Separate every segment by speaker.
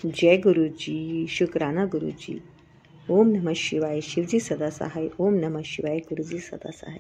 Speaker 1: जय गुरु जी, शुक्राना गुरु जी। ओम नमः शिवाय, शिव जी सदा सहाय। ओम नमः शिवाय, गुरु जी सदा सहाय।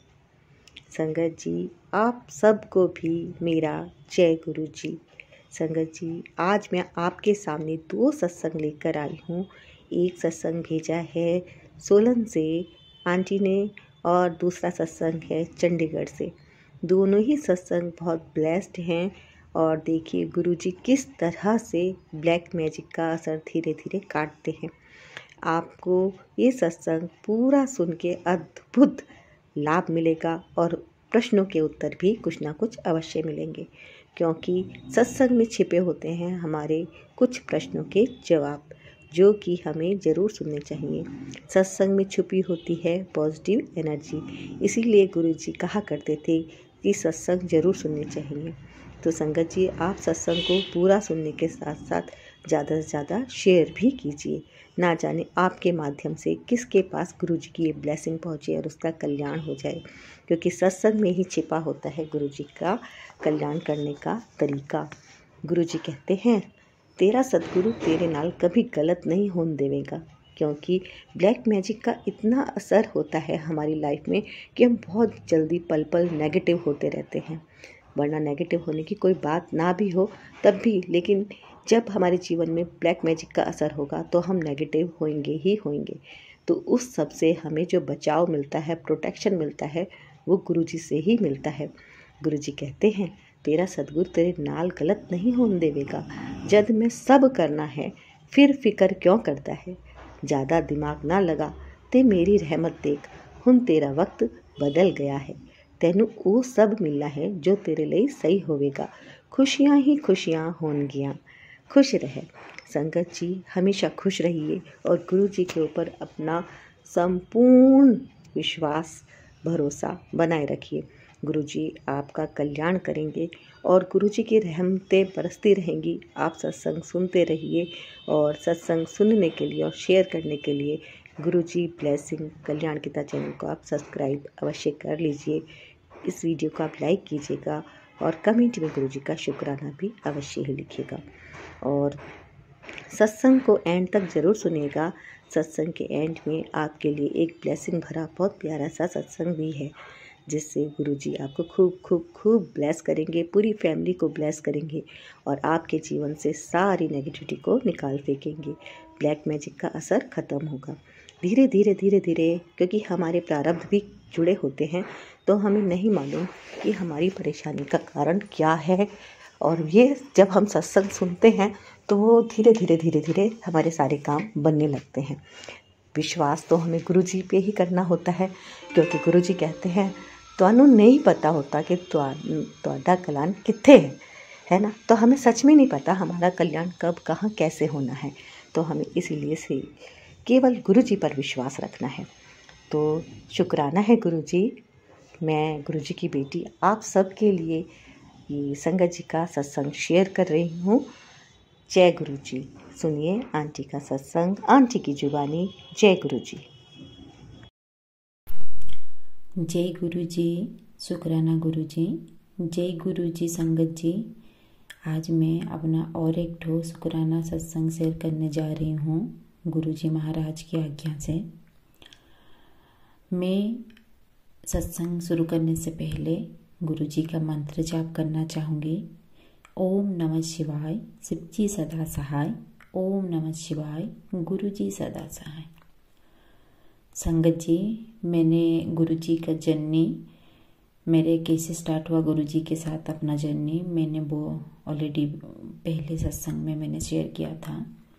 Speaker 1: संगत जी, आप सबको भी मेरा जय गुरु जी। संगत जी, आज मैं आपके सामने 2 सत्संग लेकर आई हूँ। एक सत्संग भेजा है सोलन से आंटी ने और दूसरा सत्संग है चंडीगढ़ से। दोनों ही सत्संग बहुत ब्लेस्ड हैं। और देखिए गुरुजी किस तरह से ब्लैक मैजिक का असर धीरे धीरे काटते हैं। आपको ये सत्संग पूरा सुन के अद्भुत लाभ मिलेगा और प्रश्नों के उत्तर भी कुछ ना कुछ अवश्य मिलेंगे, क्योंकि सत्संग में छिपे होते हैं हमारे कुछ प्रश्नों के जवाब, जो कि हमें ज़रूर सुनने चाहिए। सत्संग में छुपी होती है पॉजिटिव एनर्जी, इसीलिए गुरुजी कहा करते थे कि सत्संग ज़रूर सुनने चाहिए। तो संगत जी, आप सत्संग को पूरा सुनने के साथ साथ ज़्यादा से ज़्यादा शेयर भी कीजिए। ना जाने आपके माध्यम से किसके पास गुरुजी की ये ब्लेसिंग पहुँचे और उसका कल्याण हो जाए, क्योंकि सत्संग में ही छिपा होता है गुरुजी का कल्याण करने का तरीका। गुरुजी कहते हैं, तेरा सद्गुरु तेरे नाल कभी गलत नहीं होने देवेगा, क्योंकि ब्लैक मैजिक का इतना असर होता है हमारी लाइफ में कि हम बहुत जल्दी पल पल नेगेटिव होते रहते हैं। वरना नेगेटिव होने की कोई बात ना भी हो तब भी, लेकिन जब हमारे जीवन में ब्लैक मैजिक का असर होगा तो हम नेगेटिव होंगे ही होंगे। तो उस सब से हमें जो बचाव मिलता है, प्रोटेक्शन मिलता है, वो गुरुजी से ही मिलता है। गुरुजी कहते हैं, तेरा सद्गुरु तेरे नाल गलत नहीं होने देवेगा। जद में सब करना है फिर फिक्र क्यों करता है। ज़्यादा दिमाग ना लगा ते मेरी रहमत देख, हुन तेरा वक्त बदल गया है। तैनू वो सब मिलना है जो तेरे लिए सही होवेगा। खुशियाँ ही खुशियाँ होनगियाँ। खुश रहे। संगत जी, हमेशा खुश रहिए और गुरु जी के ऊपर अपना संपूर्ण विश्वास भरोसा बनाए रखिए। गुरु जी आपका कल्याण करेंगे और गुरु जी की रहमतें बरसती रहेंगी। आप सत्संग सुनते रहिए और सत्संग सुनने के लिए और शेयर करने के लिए गुरुजी ब्लेसिंग कल्याण गीता चैनल को आप सब्सक्राइब अवश्य कर लीजिए। इस वीडियो को आप लाइक कीजिएगा और कमेंट में गुरुजी का शुक्राना भी अवश्य ही लिखिएगा। और सत्संग को एंड तक ज़रूर सुनिएगा। सत्संग के एंड में आपके लिए एक ब्लेसिंग भरा बहुत प्यारा सा सत्संग भी है, जिससे गुरुजी आपको खूब खूब खूब ब्लेस करेंगे, पूरी फैमिली को ब्लेस करेंगे और आपके जीवन से सारी नेगेटिविटी को निकाल फेंकेंगे। ब्लैक मैजिक का असर ख़त्म होगा धीरे धीरे धीरे धीरे, क्योंकि हमारे प्रारब्ध भी जुड़े होते हैं, तो हमें नहीं मालूम कि हमारी परेशानी का कारण क्या है। और ये जब हम सत्संग सुनते हैं तो वो धीरे धीरे धीरे धीरे हमारे सारे काम बनने लगते हैं। विश्वास तो हमें गुरुजी पे ही करना होता है, क्योंकि गुरुजी कहते हैं तुहानू नहीं पता होता कि तुहाडा कल्याण कित्थे है ना। तो हमें सच में नहीं पता हमारा कल्याण कब कहाँ कैसे होना है। तो हमें इसीलिए से केवल गुरुजी पर विश्वास रखना है। तो शुक्राना है गुरुजी। मैं गुरुजी की बेटी आप सब के लिए ये संगत जी का सत्संग शेयर कर रही हूँ। जय गुरु जी। सुनिए आंटी का सत्संग, आंटी की जुबानी। जय गुरु जी।
Speaker 2: जय गुरु जी, शुक्राना गुरु जी। जय गुरु जी। संगत जी, आज मैं अपना और एक ठो शुक्राना सत्संग शेयर करने जा रही हूँ गुरु जी महाराज की आज्ञा से। मैं सत्संग शुरू करने से पहले गुरु जी का मंत्र जाप करना चाहूँगी। ओम नमः शिवाय, शिव जी सदा सहाय। ओम नमः शिवाय, गुरु जी सदा सहाय। संगत जी, मैंने गुरु जी का जर्नी, मेरे कैसे स्टार्ट हुआ गुरु जी के साथ अपना जर्नी, मैंने वो ऑलरेडी पहले सत्संग में मैंने शेयर किया था।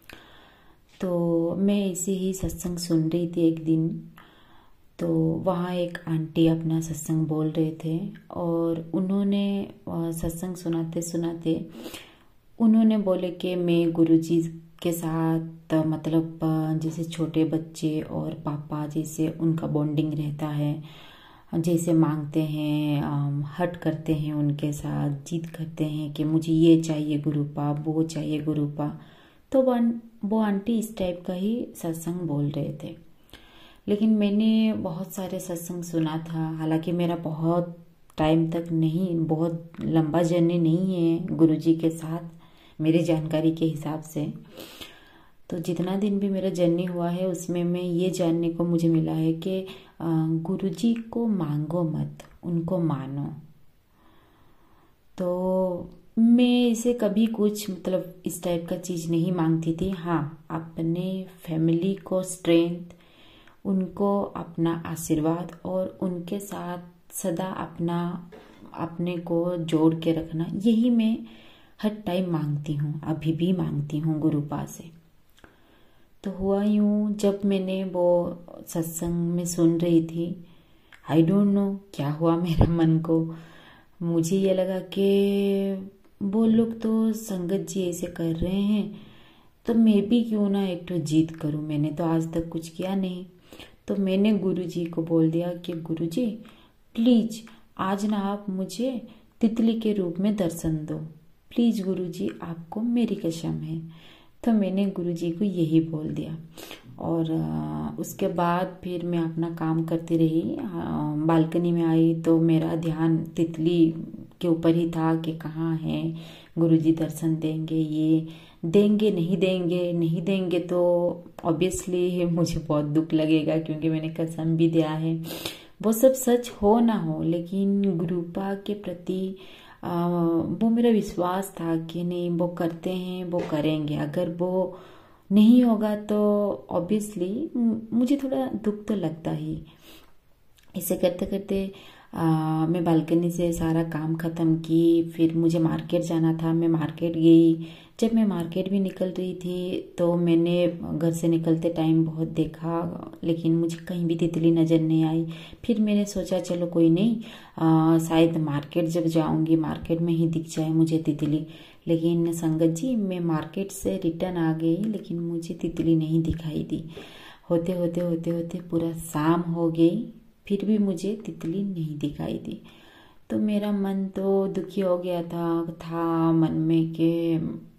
Speaker 2: तो मैं इसे ही सत्संग सुन रही थी एक दिन, तो वहाँ एक आंटी अपना सत्संग बोल रहे थे और उन्होंने सत्संग सुनाते सुनाते उन्होंने बोले कि मैं गुरुजी के साथ मतलब जैसे छोटे बच्चे और पापा जैसे उनका बॉन्डिंग रहता है, जैसे मांगते हैं, हट करते हैं, उनके साथ जिद करते हैं कि मुझे ये चाहिए गुरुपा, वो चाहिए गुरुपा। तो वो आंटी इस टाइप का ही सत्संग बोल रहे थे। लेकिन मैंने बहुत सारे सत्संग सुना था, हालांकि मेरा बहुत टाइम तक नहीं, बहुत लंबा जर्नी नहीं है गुरुजी के साथ मेरी जानकारी के हिसाब से। तो जितना दिन भी मेरा जर्नी हुआ है उसमें मैं ये जानने को मुझे मिला है कि गुरुजी को मांगो मत, उनको मानो। तो मैं इसे कभी कुछ मतलब इस टाइप का चीज़ नहीं मांगती थी। हाँ, अपने फैमिली को स्ट्रेंथ, उनको अपना आशीर्वाद और उनके साथ सदा अपने को जोड़ के रखना, यही मैं हर टाइम मांगती हूँ, अभी भी मांगती हूँ गुरुपा से। तो हुआ यूँ, जब मैंने वो सत्संग में सुन रही थी, आई डोंट नो क्या हुआ मेरे मन को, मुझे ये लगा कि वो लोग तो संगत जी ऐसे कर रहे हैं तो मैं भी क्यों ना एक तो जीत करूं। मैंने तो आज तक कुछ किया नहीं, तो मैंने गुरुजी को बोल दिया कि गुरुजी प्लीज आज ना आप मुझे तितली के रूप में दर्शन दो, प्लीज गुरुजी, आपको मेरी कसम है। तो मैंने गुरुजी को यही बोल दिया और उसके बाद फिर मैं अपना काम करती रही। बालकनी में आई तो मेरा ध्यान तितली के ऊपर ही था कि कहाँ है गुरुजी, दर्शन देंगे, ये देंगे नहीं देंगे तो ऑब्वियसली मुझे बहुत दुख लगेगा, क्योंकि मैंने कसम भी दिया है। वो सब सच हो ना हो, लेकिन गुरुपा के प्रति वो मेरा विश्वास था कि नहीं, वो करते हैं, वो करेंगे। अगर वो नहीं होगा तो ऑब्वियसली मुझे थोड़ा दुख तो लगता ही। इसे करते करते मैं बालकनी से सारा काम ख़त्म की। फिर मुझे मार्केट जाना था, मैं मार्केट गई। जब मैं मार्केट भी निकल रही थी तो मैंने घर से निकलते टाइम बहुत देखा, लेकिन मुझे कहीं भी तितली नज़र नहीं आई। फिर मैंने सोचा चलो कोई नहीं, शायद मार्केट जब जाऊंगी मार्केट में ही दिख जाए मुझे तितली। लेकिन संगत जी, मैं मार्केट से रिटर्न आ गई लेकिन मुझे तितली नहीं दिखाई दी। होते होते पूरा शाम हो गई, फिर भी मुझे तितली नहीं दिखाई दी। तो मेरा मन तो दुखी हो गया था मन में कि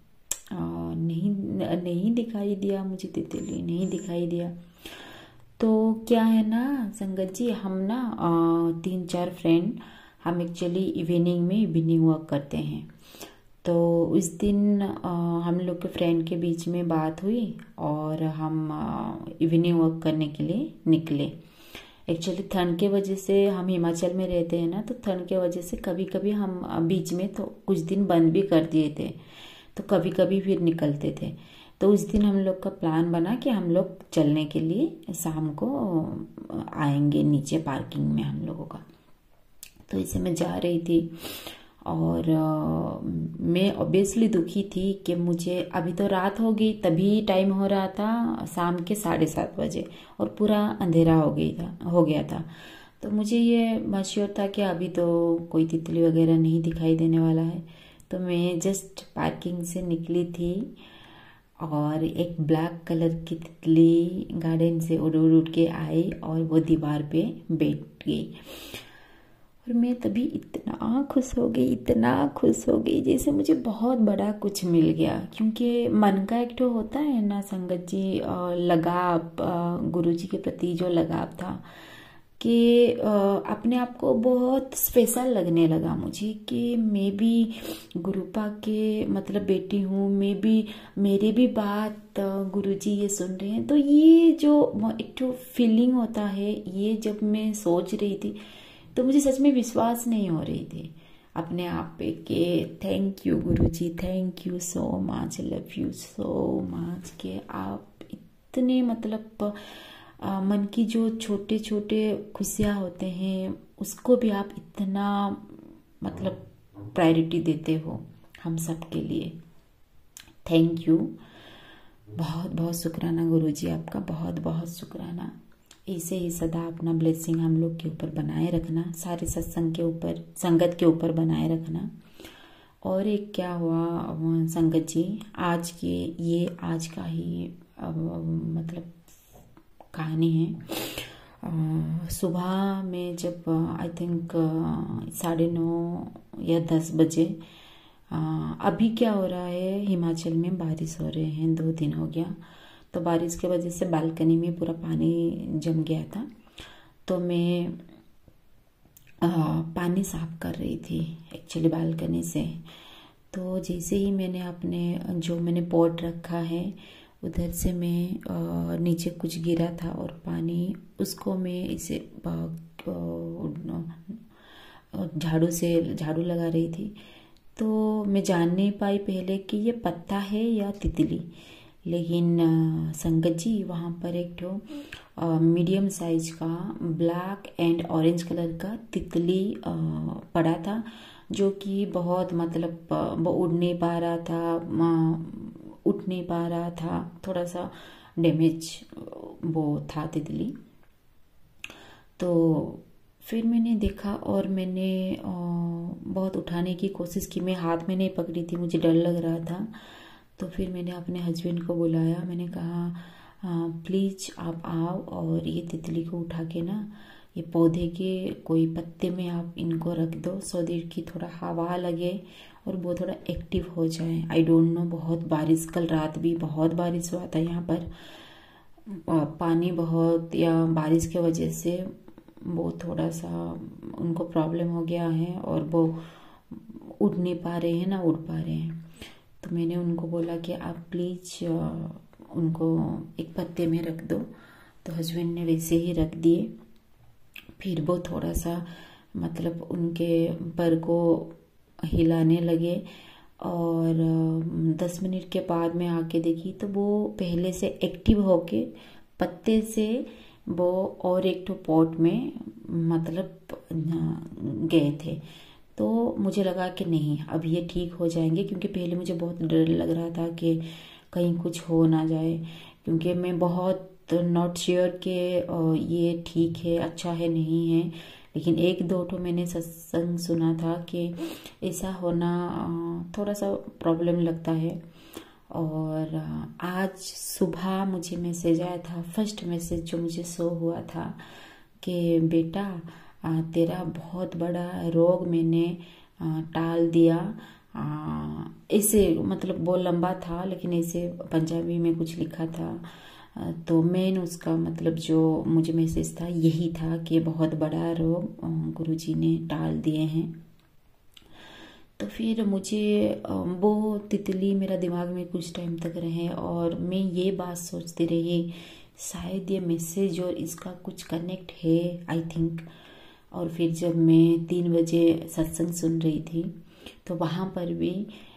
Speaker 2: नहीं दिखाई दिया मुझे, तितली नहीं दिखाई दिया। तो क्या है ना संगत जी, हम ना 3-4 फ्रेंड, हम एक्चुअली इवनिंग में इवनिंग वॉक करते हैं। तो उस दिन हम लोग के फ्रेंड के बीच में बात हुई और हम इवनिंग वॉक करने के लिए निकले। एक्चुअली ठंड के वजह से, हम हिमाचल में रहते हैं ना, तो ठंड के वजह से कभी कभी हम बीच में तो कुछ दिन बंद भी कर दिए थे, तो कभी कभी फिर निकलते थे। तो उस दिन हम लोग का प्लान बना कि हम लोग चलने के लिए शाम को आएंगे नीचे पार्किंग में हम लोगों का। तो इसे मैं जा रही थी और मैं ऑब्वियसली दुखी थी कि मुझे, अभी तो रात हो गई, तभी टाइम हो रहा था शाम के 7:30 बजे और पूरा अंधेरा हो गया था। तो मुझे ये मश्योर था कि अभी तो कोई तितली वगैरह नहीं दिखाई देने वाला है। तो मैं जस्ट पार्किंग से निकली थी और एक ब्लैक कलर की तितली गार्डन से उड़ के आई और वो दीवार पे बैठ गई। और मैं तभी इतना खुश हो गई जैसे मुझे बहुत बड़ा कुछ मिल गया। क्योंकि मन का एक तो होता है ना संगत जी, लगाव, गुरुजी के प्रति जो लगाव था, कि अपने आप को बहुत स्पेशल लगने लगा मुझे कि मैं भी गुरुपा के मतलब बेटी हूँ, मेरी भी बात गुरुजी ये सुन रहे हैं। तो ये जो एक तो फीलिंग होता है, ये जब मैं सोच रही थी तो मुझे सच में विश्वास नहीं हो रही थी अपने आप पे कि thank you Guruji, thank you so much, love you so much, कि आप इतने मतलब मन की जो छोटे छोटे खुशियाँ होते हैं उसको भी आप इतना मतलब प्रायोरिटी देते हो हम सब के लिए। थैंक यू, बहुत बहुत शुक्राना गुरुजी, आपका बहुत बहुत शुक्राना। ऐसे ही सदा अपना ब्लेसिंग हम लोग के ऊपर बनाए रखना, सारे सत्संग के ऊपर, संगत के ऊपर बनाए रखना। और एक क्या हुआ संगत जी, आज का ही मतलब कहानी है। सुबह में जब आई थिंक 9:30 या 10 बजे, अभी क्या हो रहा है, हिमाचल में बारिश हो रहे हैं, 2 दिन हो गया। तो बारिश की वजह से बालकनी में पूरा पानी जम गया था। तो मैं पानी साफ कर रही थी एक्चुअली बालकनी से। तो जैसे ही मैंने मैंने पॉट रखा है उधर से मैं नीचे कुछ गिरा था और पानी उसको मैं इसे झाड़ू लगा रही थी। तो मैं जान नहीं पाई पहले कि ये पत्ता है या तितली, लेकिन संगत जी वहाँ पर एक ठो मीडियम साइज का ब्लैक एंड ऑरेंज कलर का तितली पड़ा था, जो कि बहुत मतलब वो उड़ नहीं पा रहा था, उठ नहीं पा रहा था, थोड़ा सा डैमेज वो था तितली। तो फिर मैंने देखा और मैंने बहुत उठाने की कोशिश की। मैं हाथ में नहीं पकड़ी थी, मुझे डर लग रहा था। तो फिर मैंने अपने हस्बैंड को बुलाया, मैंने कहा प्लीज़ आप आओ और ये तितली को उठा के ना ये पौधे के कोई पत्ते में आप इनको रख दो, सो दैट कि थोड़ा हवा लगे और वो थोड़ा एक्टिव हो जाए। आई डोंट नो, बहुत बारिश, कल रात भी बहुत बारिश हुआ था यहाँ पर। पानी बहुत या बारिश की वजह से वो थोड़ा सा उनको प्रॉब्लम हो गया है और वो उड़ नहीं पा रहे हैं, ना उड़ पा रहे हैं। तो मैंने उनको बोला कि आप प्लीज़ उनको एक पत्ते में रख दो। तो हस्बैंड ने वैसे ही रख दिए। फिर वो थोड़ा सा मतलब उनके पर को हिलाने लगे और 10 मिनट के बाद मैं आके देखी तो वो पहले से एक्टिव होके पत्ते से वो और एक तो पॉट में मतलब गए थे। तो मुझे लगा कि नहीं, अब ये ठीक हो जाएंगे, क्योंकि पहले मुझे बहुत डर लग रहा था कि कहीं कुछ हो ना जाए, क्योंकि मैं बहुत नॉट श्योर कि ये ठीक है, अच्छा है, नहीं है। लेकिन एक दो तो मैंने सत्संग सुना था कि ऐसा होना थोड़ा सा प्रॉब्लम लगता है। और आज सुबह मुझे मैसेज आया था, फर्स्ट मैसेज जो मुझे शो हुआ था कि बेटा तेरा बहुत बड़ा रोग मैंने टाल दिया। ऐसे मतलब वो लंबा था, लेकिन ऐसे पंजाबी में कुछ लिखा था। तो मेन उसका मतलब जो मुझे मैसेज था यही था कि बहुत बड़ा रोग गुरुजी ने टाल दिए हैं। तो फिर मुझे वो तितली मेरा दिमाग में कुछ टाइम तक रहे और मैं ये बात सोचती रही, शायद ये मैसेज और इसका कुछ कनेक्ट है, आई थिंक। और फिर जब मैं 3 बजे सत्संग सुन रही थी तो वहाँ पर भी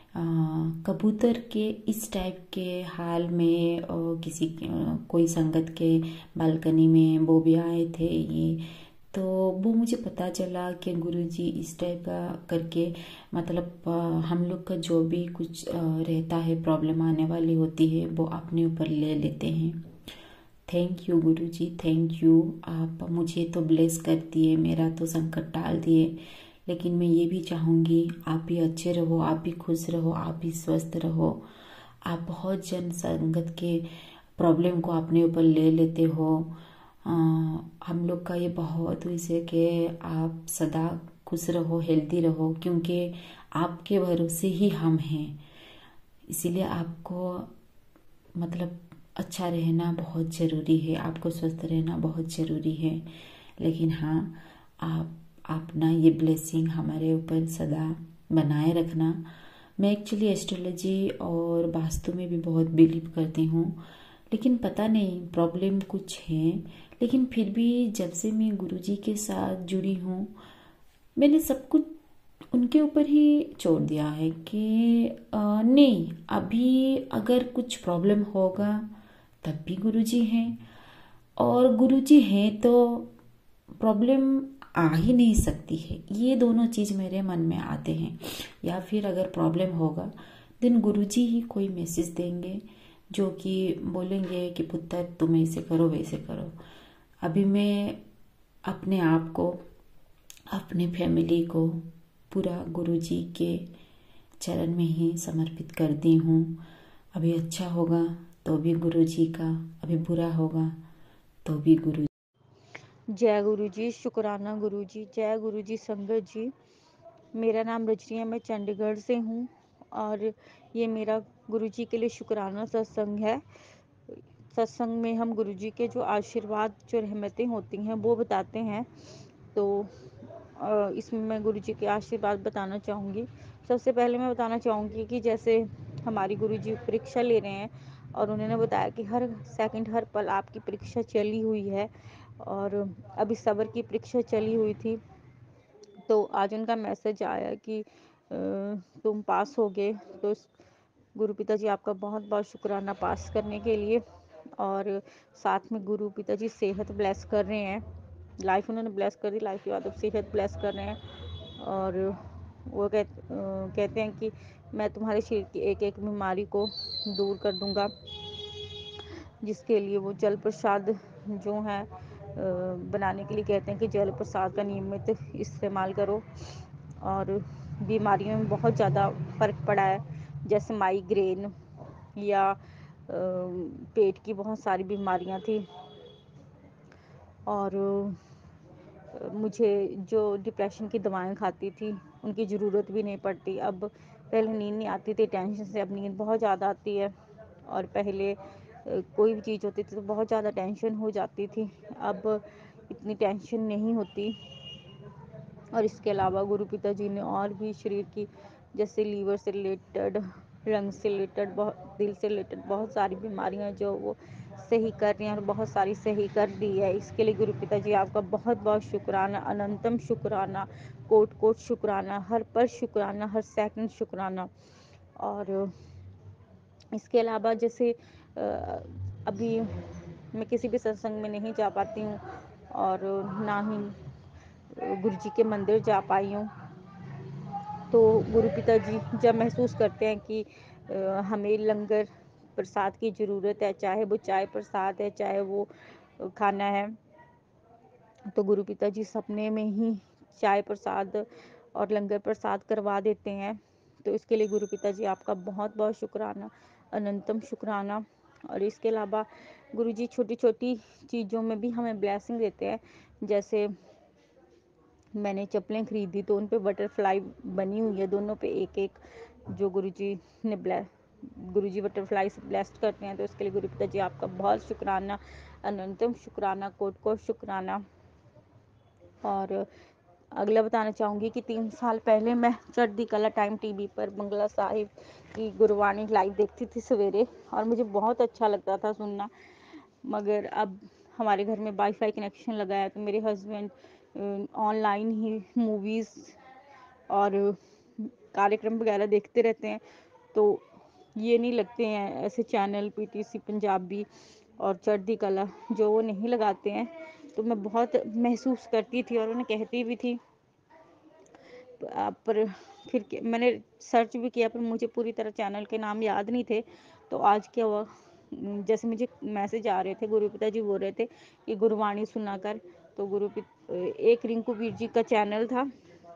Speaker 2: कबूतर के इस टाइप के हाल में किसी कोई संगत के बालकनी में वो भी आए थे ये। तो वो मुझे पता चला कि गुरुजी इस टाइप का करके मतलब हम लोग का जो भी कुछ रहता है, प्रॉब्लम आने वाली होती है, वो अपने ऊपर ले लेते हैं। Thank you Guruji, thank you. आप मुझे तो ब्लेस कर दिए, मेरा तो संकट टाल दिए। लेकिन मैं ये भी चाहूँगी आप भी अच्छे रहो, आप भी खुश रहो, आप भी स्वस्थ रहो। आप बहुत जन संगत के प्रॉब्लम को अपने ऊपर ले लेते हो। हम लोग का ये बहुत वैसे कि आप सदा खुश रहो, हेल्दी रहो, क्योंकि आपके भरोसे ही हम हैं। इसीलिए आपको मतलब अच्छा रहना बहुत ज़रूरी है, आपको स्वस्थ रहना बहुत ज़रूरी है। लेकिन हाँ, आप अपना ये ब्लेसिंग हमारे ऊपर सदा बनाए रखना। मैं एक्चुअली एस्ट्रोलॉजी और वास्तु में भी बहुत बिलीव करती हूँ, लेकिन पता नहीं प्रॉब्लम कुछ है। लेकिन फिर भी जब से मैं गुरुजी के साथ जुड़ी हूँ, मैंने सब कुछ उनके ऊपर ही छोड़ दिया है कि नहीं, अभी अगर कुछ प्रॉब्लम होगा तब भी गुरुजी हैं, और गुरुजी हैं तो प्रॉब्लम आ ही नहीं सकती है। ये दोनों चीज़ मेरे मन में आते हैं। या फिर अगर प्रॉब्लम होगा देन गुरुजी ही कोई मैसेज देंगे जो कि बोलेंगे कि पुत्र तुम ऐसे करो, वैसे करो। अभी मैं अपने आप को, अपने फैमिली को पूरा गुरुजी के चरण में ही समर्पित कर दी हूँ। अभी अच्छा होगा तो भी गुरुजी का, अभी बुरा होगा तो भी गुरु।
Speaker 3: जय गुरु जी, शुक्राना गुरु जी, जय गुरु जी संगत जी। मेरा नाम रजनी है, मैं चंडीगढ़ से हूँ और ये मेरा गुरु जी के लिए शुक्राना सत्संग है। सत्संग में हम गुरु जी के जो आशीर्वाद, जो रहमतें होती हैं वो बताते हैं। तो इसमें मैं गुरु जी के आशीर्वाद बताना चाहूँगी। सबसे पहले मैं बताना चाहूँगी कि जैसे हमारी गुरु जी परीक्षा ले रहे हैं, और उन्होंने बताया कि हर सेकंड हर पल आपकी परीक्षा चली हुई है और अभी सब्र की परीक्षा चली हुई थी। तो आज उनका मैसेज आया कि तुम पास हो गए। तो गुरु पिताजी आपका बहुत बहुत शुक्राना पास करने के लिए। और साथ में गुरु पिताजी सेहत ब्लेस कर रहे हैं, लाइफ उन्होंने ब्लेस कर दी, लाइफ के बाद अब सेहत ब्लेस कर रहे हैं। और वो कहते हैं कि मैं तुम्हारे शरीर की एक एक बीमारी को दूर कर दूंगा, जिसके लिए वो जल प्रसाद जो है बनाने के लिए कहते हैं कि जल प्रसाद का नियमित इस्तेमाल करो। और बीमारियों में बहुत ज़्यादा फ़र्क पड़ा है, जैसे माइग्रेन या पेट की बहुत सारी बीमारियां थी। और मुझे जो डिप्रेशन की दवाएं खाती थी उनकी ज़रूरत भी नहीं पड़ती। अब पहले नींद नहीं आती थी टेंशन से, अब नींद बहुत ज़्यादा आती है। और पहले कोई भी चीज़ होती थी तो बहुत ज़्यादा टेंशन हो जाती थी, अब इतनी टेंशन नहीं होती। और इसके अलावा गुरु पिताजी ने और भी शरीर की, जैसे लीवर से रिलेटेड, लंग से रिलेटेड, बहुत दिल से रिलेटेड बहुत सारी बीमारियां जो वो सही कर रही हैं और बहुत सारी सही कर दी है। इसके लिए गुरु पिताजी आपका बहुत बहुत शुक्राना, अनंतम शुक्राना, कोट कोट शुक्राना, हर पल शुक्राना, हर सेकंड शुक्राना। और इसके अलावा जैसे अभी मैं किसी भी सत्संग में नहीं जा पाती हूँ और ना ही गुरु जी के मंदिर जा पाई हूँ। तो गुरु पिताजी जब महसूस करते हैं कि हमें लंगर प्रसाद की ज़रूरत है, चाहे वो चाय प्रसाद है, चाहे वो खाना है, तो गुरु पिताजी सपने में ही चाय प्रसाद और लंगर प्रसाद करवा देते हैं। तो इसके लिए गुरु पिताजी आपका बहुत बहुत शुक्राना, अनंतम शुक्राना। और इसके अलावा गुरु जी छोटी छोटी चीज़ों में भी हमें ब्लेसिंग देते हैं। जैसे मैंने चप्पलें खरीदी तो उन पे बटरफ्लाई बनी हुई है, दोनों पे एक एक, जो गुरुजी ने गुरुजी बटरफ्लाई से ब्लेस्ड करते हैं। तो इसके लिए गुरु पिताजी आपका बहुत शुक्राना, अनंतम शुक्राना, कोट कोट शुक्राना। और अगला बताना चाहूँगी कि 3 साल पहले मैं चढ़ती कला टाइम टीवी पर बंगला साहिब की गुरबाणी लाइव देखती थी सवेरे, और मुझे बहुत अच्छा लगता था सुनना। मगर अब हमारे घर में वाईफाई कनेक्शन लगा है तो मेरे हस्बैंड ऑनलाइन ही मूवीज़ और कार्यक्रम वगैरह देखते रहते हैं। तो ये नहीं लगते हैं ऐसे चैनल पीटीसी पंजाबी और चढ़ती कला, जो वो नहीं लगाते हैं। तो मैं बहुत महसूस करती थी और उन्हें कहती भी थी, पर फिर मैंने सर्च भी किया पर मुझे पूरी तरह चैनल के नाम याद नहीं थे। तो आज क्या हुआ, जैसे मुझे मैसेज आ रहे थे, गुरु पिताजी बोल रहे थे कि गुरबाणी सुना कर। तो एक रिंकू वीर जी का चैनल था,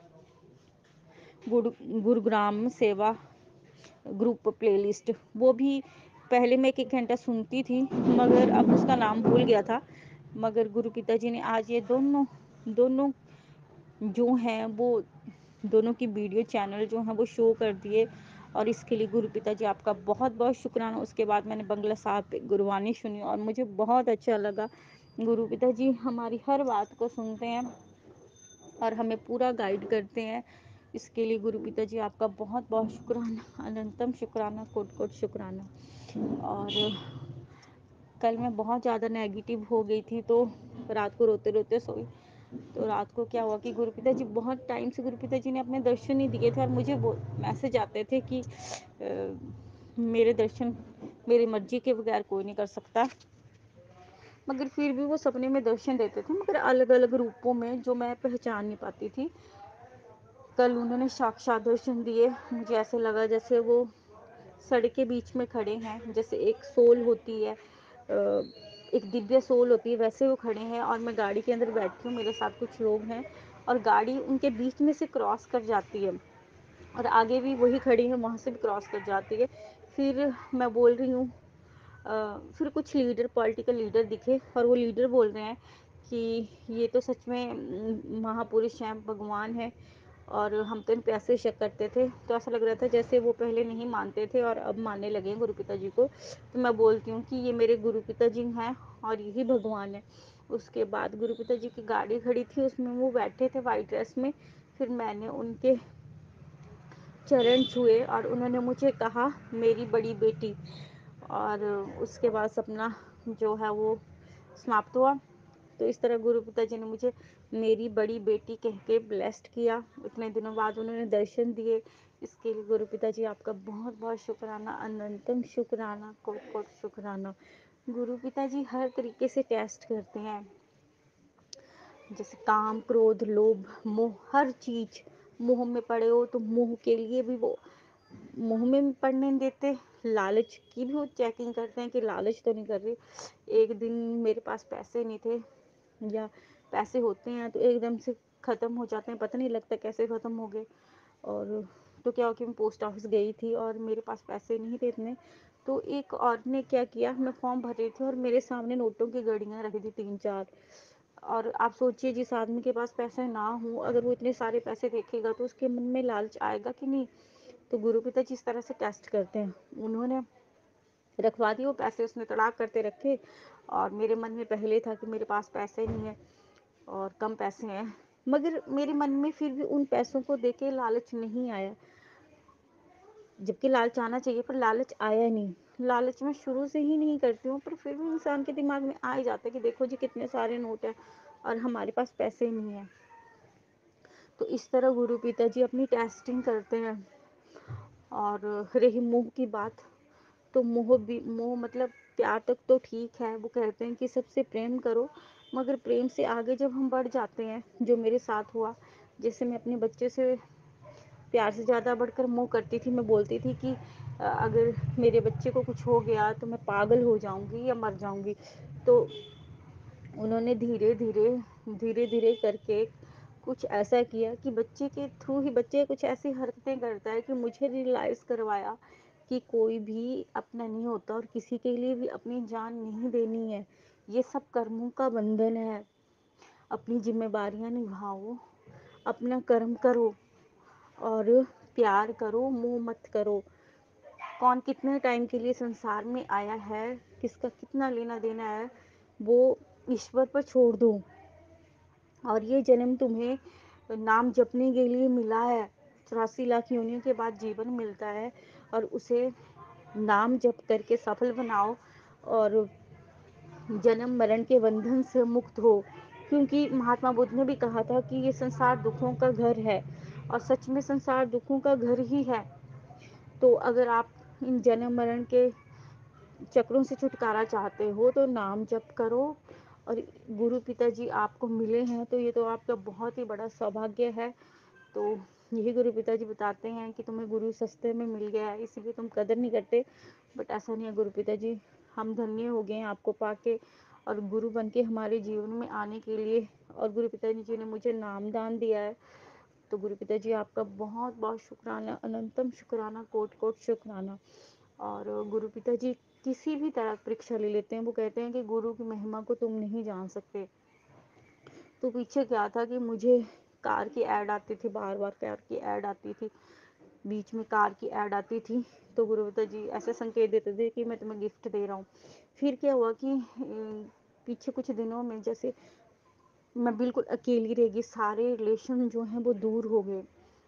Speaker 3: गुरुग्राम सेवा ग्रुप प्लेलिस्ट, वो भी पहले मैं 1 घंटा सुनती थी मगर अब उसका नाम भूल गया था। मगर गुरु पिताजी ने आज ये दोनों दोनों जो हैं वो दोनों की वीडियो चैनल जो हैं वो शो कर दिए। और इसके लिए गुरु पिताजी आपका बहुत बहुत शुक्राना। उसके बाद मैंने बंगला साहब पे गुरबानी सुनी और मुझे बहुत अच्छा लगा। गुरु पिताजी हमारी हर बात को सुनते हैं और हमें पूरा गाइड करते हैं। इसके लिए गुरु पिताजी आपका बहुत बहुत शुक्राना, अनंतम शुक्राना, कोट कोट शुक्राना। और कल मैं बहुत ज़्यादा नेगेटिव हो गई थी तो रात को रोते रोते सोई। तो रात को क्या हुआ कि गुरु पिताजी बहुत टाइम से गुरु पिताजी ने अपने दर्शन नहीं दिए थे और मुझे वो मैसेज आते थे कि मेरे दर्शन मेरी मर्जी के बगैर कोई नहीं कर सकता। मगर फिर भी वो सपने में दर्शन देते थे, मगर अलग अलग रूपों में जो मैं पहचान नहीं पाती थी। कल उन्होंने साक्षात दर्शन दिए, मुझे ऐसे लगा जैसे वो सड़क के बीच में खड़े हैं, जैसे एक सोल होती है, एक दिव्य सोल होती है, वैसे वो खड़े हैं। और मैं गाड़ी के अंदर बैठी हूँ, मेरे साथ कुछ लोग हैं और गाड़ी उनके बीच में से क्रॉस कर जाती है और आगे भी वही खड़ी है, वहाँ से भी क्रॉस कर जाती है। फिर मैं बोल रही हूँ, फिर कुछ लीडर, पॉलिटिकल लीडर दिखे और वो लीडर बोल रहे हैं कि ये तो सच में महापुरुष हैं, भगवान है, और हम तो इन पे ऐसे शक करते थे। तो ऐसा लग रहा था जैसे वो पहले नहीं मानते थे और अब मानने लगे हैं गुरु पिताजी को। तो मैं बोलती हूँ कि ये मेरे गुरु पिताजी हैं और यही भगवान है। उसके बाद गुरु पिताजी की गाड़ी खड़ी थी, उसमें वो बैठे थे वाइट ड्रेस में। फिर मैंने उनके चरण छुए और उन्होंने मुझे कहा, मेरी बड़ी बेटी, और उसके बाद सपना जो है वो समाप्त हुआ। तो इस तरह गुरु पिताजी ने मुझे मेरी बड़ी बेटी कह के ब्लेस्ड किया। इतने दिनों बाद उन्होंने दर्शन दिए, इसके लिए गुरु पिताजी आपका बहुत बहुत शुक्राना, अनंतम शुक्राना, कोट कोट शुक्राना। गुरु पिताजी हर तरीके से टेस्ट करते हैं, जैसे काम, क्रोध, लोभ, मोह, हर चीज। मोह में पड़े हो तो मोह के लिए भी वो मुंह में भी पड़ने नहीं देते, लालच की भी वो चेकिंग करते हैं कि लालच तो नहीं कर रही। एक दिन मेरे पास पैसे नहीं थे, या पैसे होते हैं तो एकदम से ख़त्म हो जाते हैं, पता नहीं लगता कैसे ख़त्म हो गए। और तो क्या हुआ कि मैं पोस्ट ऑफिस गई थी और मेरे पास पैसे नहीं थे इतने। तो एक औरत ने क्या किया, मैं फॉर्म भर रही थी और मेरे सामने नोटों की गड़ियाँ रख दी 3-4। और आप सोचिए, जिस आदमी के पास पैसे ना हो, अगर वो इतने सारे पैसे देखेगा तो उसके मन में लालच आएगा कि नहीं। तो गुरु पिताजी इस तरह से टेस्ट करते हैं। उन्होंने रखवा दिए वो पैसे, उसने तड़ाक करते रखे। और मेरे मन में पहले था कि मेरे पास पैसे नहीं है और कम पैसे हैं, मगर मेरे मन में फिर भी उन पैसों को देके लालच नहीं आया, जबकि लालच आना चाहिए, पर लालच आया नहीं। लालच मैं शुरू से ही नहीं करती हूँ, पर फिर भी इंसान के दिमाग में आ ही जाता है कि देखो जी कितने सारे नोट हैं और हमारे पास पैसे नहीं है। तो इस तरह गुरु पिताजी अपनी टेस्टिंग करते हैं। और रही मोह की बात, तो मोह मतलब प्यार तक तो ठीक है, वो कहते हैं कि सबसे प्रेम करो, मगर प्रेम से आगे जब हम बढ़ जाते हैं, जो मेरे साथ हुआ। जैसे मैं अपने बच्चे से प्यार से ज़्यादा बढ़कर मोह करती थी। मैं बोलती थी कि अगर मेरे बच्चे को कुछ हो गया तो मैं पागल हो जाऊंगी या मर जाऊंगी। तो उन्होंने धीरे धीरे करके कुछ ऐसा किया कि बच्चे के थ्रू ही, बच्चे कुछ ऐसी हरकतें करता है कि मुझे रियलाइज़ करवाया कि कोई भी अपना नहीं होता और किसी के लिए भी अपनी जान नहीं देनी है। ये सब कर्मों का बंधन है। अपनी जिम्मेदारियां निभाओ, अपना कर्म करो और प्यार करो, मोह मत करो। कौन कितने टाइम के लिए संसार में आया है, किसका कितना लेना देना है, वो ईश्वर पर छोड़ दो। और ये जन्म तुम्हें नाम जपने के लिए मिला है। 84 लाख योनियों के बाद जीवन मिलता है और उसे नाम जप करके सफल बनाओ और जन्म मरण के बंधन से मुक्त हो। क्योंकि महात्मा बुद्ध ने भी कहा था कि ये संसार दुखों का घर है, और सच में संसार दुखों का घर ही है। तो अगर आप इन जन्म मरण के चक्रों से छुटकारा चाहते हो तो नाम जप करो। और गुरु पिताजी आपको मिले हैं तो ये तो आपका बहुत ही बड़ा सौभाग्य है। तो यही गुरु पिताजी बताते हैं कि तुम्हें गुरु सस्ते में मिल गया है, इसीलिए तुम कदर नहीं करते। बट ऐसा नहीं है गुरु पिताजी, हम धन्य हो गए हैं आपको पाके और गुरु बन के हमारे जीवन में आने के लिए। और गुरु पिताजी जी ने मुझे नाम दान दिया है। तो गुरु पिताजी आपका बहुत बहुत शुक्राना, अनंतम शुक्राना, कोट कोट शुक्राना। और गुरु पिताजी किसी भी तरह परीक्षा ले लेते हैं। वो कहते हैं कि गुरु की महिमा को तुम नहीं जान सकते। तो पीछे क्या था कि मुझे कार की ऐड आती थी, बार बार कार की ऐड आती थी, बीच में कार की ऐड आती थी। तो गुरु पिताजी ऐसे संकेत देते थे कि मैं तुम्हें गिफ्ट दे रहा हूँ। फिर क्या हुआ कि पीछे कुछ दिनों में जैसे मैं बिल्कुल अकेली रह गई, सारे रिलेशन जो हैं वो दूर हो गए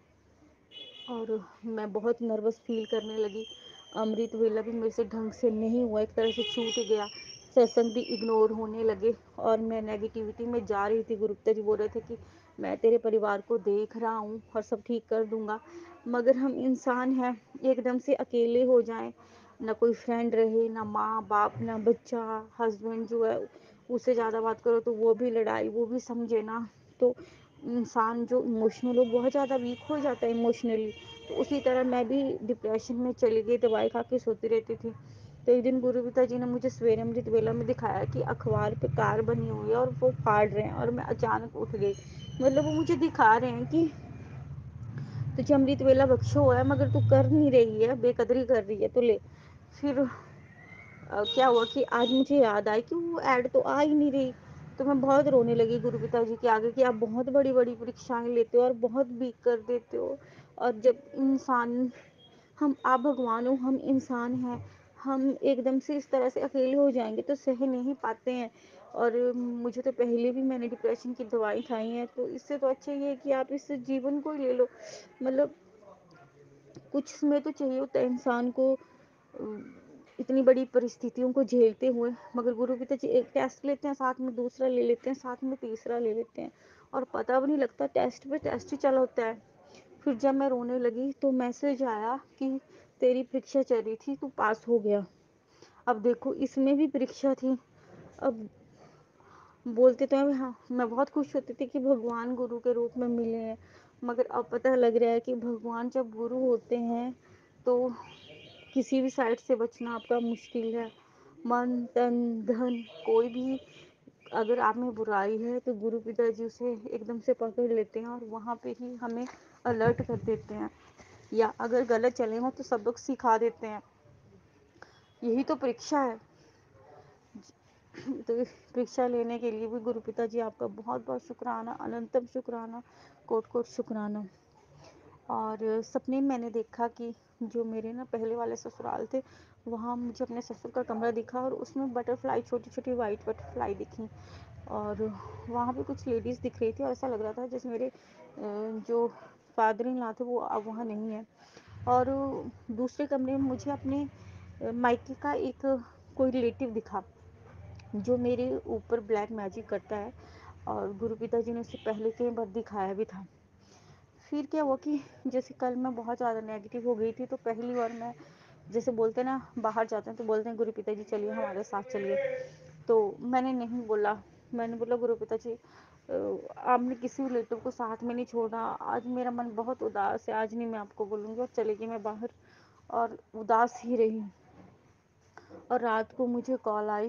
Speaker 3: और मैं बहुत नर्वस फील करने लगी। अमृत वेला भी मेरे से ढंग से नहीं हुआ, एक तरह से छूट गया। सत्संग भी इग्नोर होने लगे और मैं नेगेटिविटी में जा रही थी। गुरु पिताजी बोल रहे थे कि मैं तेरे परिवार को देख रहा हूँ और सब ठीक कर दूंगा, मगर हम इंसान हैं, एकदम से अकेले हो जाएं, ना कोई फ्रेंड रहे, ना माँ बाप, ना बच्चा, हस्बैंड जो है उससे ज़्यादा बात करो तो वो भी लड़ाई, वो भी समझे ना। तो इंसान जो इमोशनल हो बहुत ज़्यादा वीक हो जाता है इमोशनली। तो उसी तरह मैं भी डिप्रेशन में चली गई, दवाई खा के सोती रहती थी। तो एक दिन गुरु पिताजी ने मुझे सवेरे अमृत वेला में दिखाया कि अखबार पे कार बनी हुई है और वो फाड़ रहे हैं, और मैं अचानक उठ गई। मतलब वो मुझे दिखा रहे हैं कि तुझे अमृत वेला बख्शा हुआ है मगर तू कर नहीं रही है, बेकदरी कर रही है, तो ले। फिर क्या हुआ कि आज मुझे याद आई कि वो ऐड तो आ ही नहीं रही। तो मैं बहुत रोने लगी गुरु पिताजी के आगे कि आप बहुत बड़ी बड़ी परीक्षाएं लेते हो और बहुत वीक कर देते हो। और जब इंसान, हम, आप भगवान हो, हम इंसान हैं, हम एकदम से इस तरह से अकेले हो जाएंगे तो सह नहीं पाते हैं। और मुझे तो पहले भी मैंने डिप्रेशन की दवाई खाई है, तो इससे तो अच्छा ये है कि आप इस जीवन को ही ले लो। मतलब कुछ समय तो चाहिए होता है इंसान को इतनी बड़ी परिस्थितियों को झेलते हुए, मगर गुरु पिता जी एक टेस्ट लेते हैं, साथ में दूसरा ले लेते हैं, साथ में तीसरा ले लेते हैं, और पता भी नहीं लगता, टेस्ट पे टेस्ट ही चला होता है। फिर जब मैं रोने लगी तो मैसेज आया कि तेरी परीक्षा चल रही थी, तू पास हो गया। अब देखो, इसमें भी परीक्षा थी। अब बोलते तो हैं, हाँ, मैं बहुत खुश होती थी कि भगवान गुरु के रूप में मिले हैं, मगर अब पता लग रहा है कि भगवान जब गुरु होते हैं तो किसी भी साइड से बचना आपका मुश्किल है। मन, तन, धन, कोई भी अगर आप में बुराई है तो गुरु पिताजी उसे एकदम से पकड़ लेते हैं और वहाँ पे ही हमें अलर्ट कर देते हैं, या अगर गलत चले हो तो सबक सिखा देते हैं। यही तो परीक्षा है। तो परीक्षा लेने के लिए भी गुरु पिताजी आपका बहुत बहुत शुक्राना, अनंतम शुक्राना, कोट कोट शुक्राना। और सपने में मैंने देखा कि जो मेरे ना पहले वाले ससुराल थे, वहाँ मुझे अपने ससुर का कमरा दिखा और उसमें बटरफ्लाई, छोटी छोटी वाइट बटरफ्लाई दिखी, और वहाँ पे कुछ लेडीज़ दिख रही थी, और ऐसा लग रहा था जैसे मेरे जो फादर इन लॉ थे वो अब वहाँ नहीं है। और दूसरे कमरे में मुझे अपने मायके का एक कोई रिलेटिव दिखा जो मेरे ऊपर ब्लैक मैजिक करता है, और गुरु पिताजी ने उसे पहले कई बार दिखाया भी था। फिर क्या हुआ कि जैसे कल मैं बहुत ज़्यादा नेगेटिव हो गई थी, तो पहली बार मैं, जैसे बोलते हैं ना, बाहर जाते हैं तो बोलते हैं गुरु पिताजी चलिए हमारे साथ चलिए, तो मैंने नहीं बोला। मैंने बोला गुरु पिताजी आपने किसी रिलेटिव को साथ में नहीं छोड़ा, आज मेरा मन बहुत उदास है, आज नहीं मैं आपको बोलूँगी, और चली गई मैं बाहर और उदास ही रही। और रात को मुझे कॉल आई